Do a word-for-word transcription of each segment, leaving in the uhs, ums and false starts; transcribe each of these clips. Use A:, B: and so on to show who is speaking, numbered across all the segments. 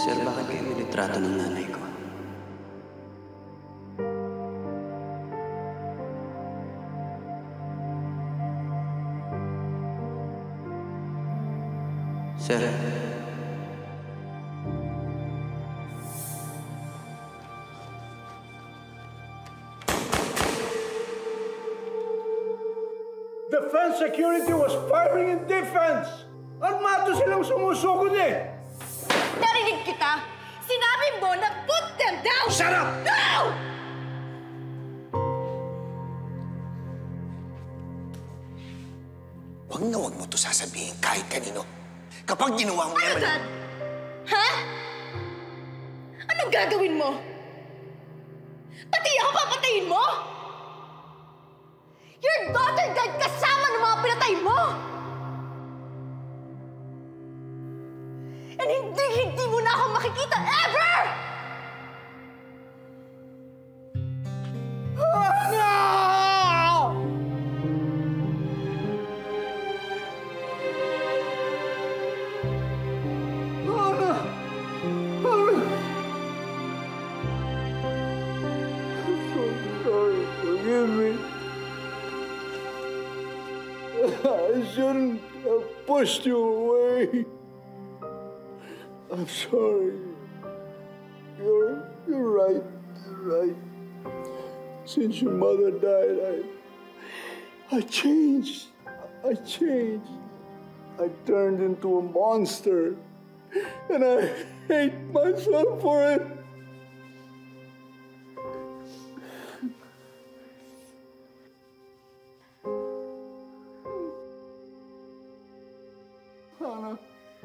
A: Sir, bakit kayo may litrato ng nanay ko? Sir.
B: Defense security was firing in defense! Armado silang sumusugod eh!
C: Narinig kita! Sinabi mo na put them down!
B: Shut up!
C: No!
D: Huwag na huwag mo ito sasabihin kahit kanino. Kapag ginawa mo
C: ano
D: naman...
C: Dad? Ha? Anong gagawin mo? Pati ako papatayin mo? Your daughter died kasama ng mga pinatay mo! And hindi, hindi mo na ako makikita ever!
B: Hanna! Hanna! Hanna! I'm so sorry. Forgive me. I shouldn't have pushed you away. I'm sorry. You're, you're right. You're right. Since your mother died, I, I changed. I changed. I turned into a monster. And I hate myself for it. Hanna.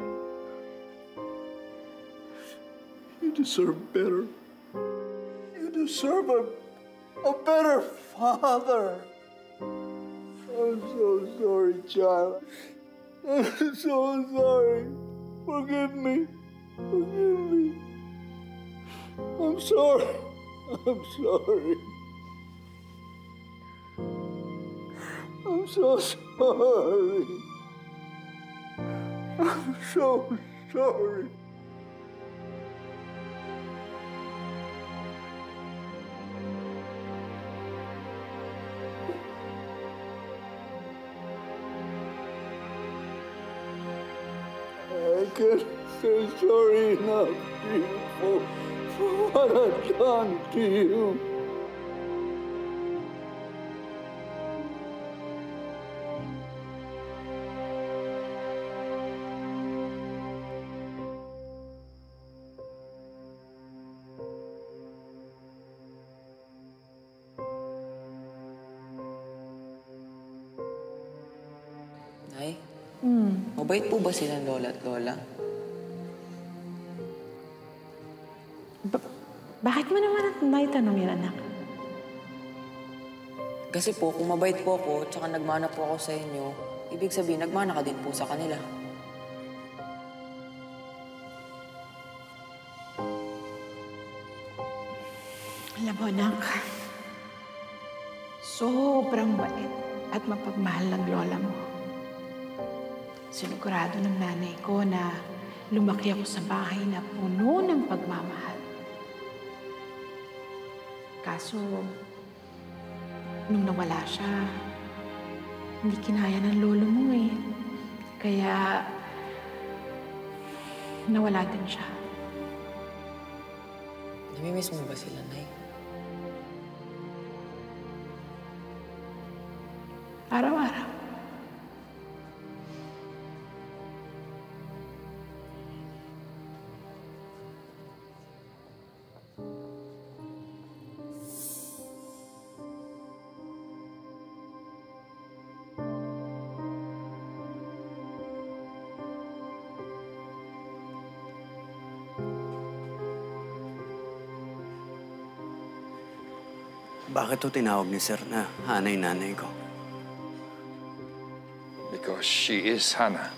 B: You deserve better. You deserve a, a better father. I'm so sorry, child. I'm so sorry. Forgive me. Forgive me. I'm sorry. I'm sorry. I'm so sorry. I'm so sorry. I can't say sorry enough to you for, for what I've done to you.
E: Nay? Hmm. Mabait po ba sila lola at lola?
F: Ba bakit mo naman naitanong yan, anak?
E: Kasi po, kung mabait po ako, tsaka nagmana po ako sa inyo, ibig sabihin, nagmana ka din po sa kanila.
F: Alam mo, anak, sobrang bait at mapagmahal ng lola mo. Sinigurado ng nanay ko na lumaki ako sa bahay na puno ng pagmamahal. Kaso, nung nawala siya, hindi kinaya ng lolo mo eh. Kaya, nawala din siya.
E: Namimiss mo ba sila, Nay?
F: Araw-araw.
A: Bakit ito tinawag ni Sir na hanay-nanay ko?
G: Because she is Hanna.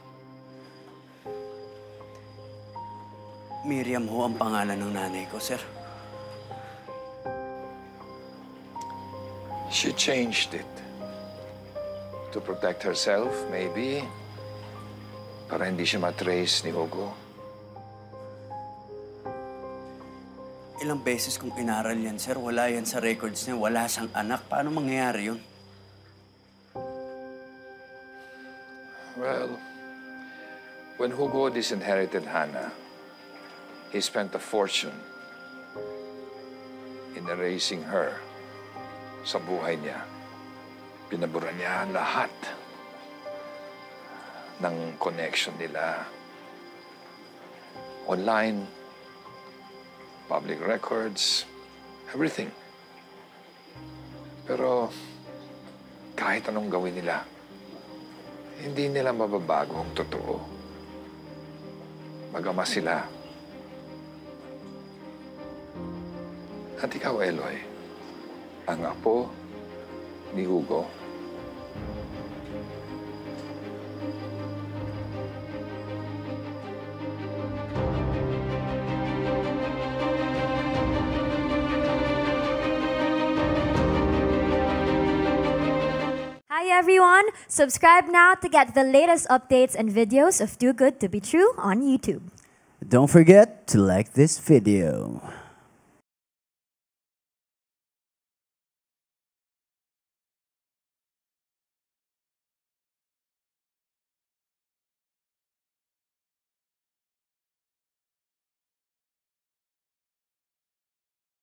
A: Miriam ho ang pangalan ng nanay ko, Sir.
G: She changed it. To protect herself, maybe. Para hindi siya matrace ni Hugo.
A: Ilang beses kong inaral yan, sir. Wala yan sa records niya. Wala siyang anak. Paano mangyayari yun?
G: Well, when Hugo disinherited Hanna, he spent a fortune in erasing her sa buhay niya. Pinabura niya lahat ng connection nila. Online, public records, everything. Pero kahit anong gawin nila, hindi nila mababago ang totoo. Mag-ama sila. At ikaw, Eloy, ang apo ni Hugo.
H: Hi everyone! Subscribe now to get the latest updates and videos of Too Good to Be True on YouTube.
I: Don't forget to like this video.